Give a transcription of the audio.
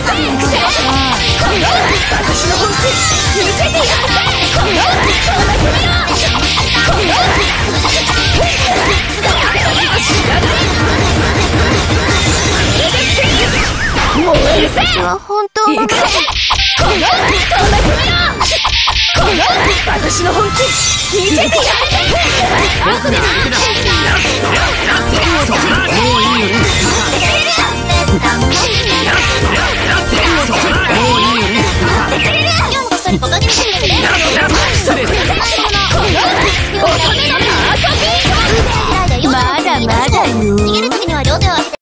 私は本当は私の本気見せてやる。今日もこっそり